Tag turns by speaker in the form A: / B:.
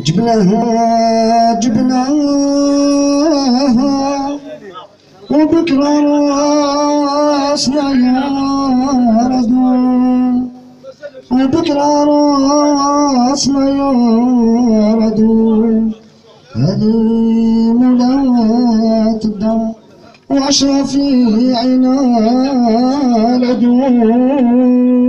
A: جبناها وبكرة راسنا يردون وبكرة راسنا يردون هذه مولاة الدار وعشرة في عنا لدون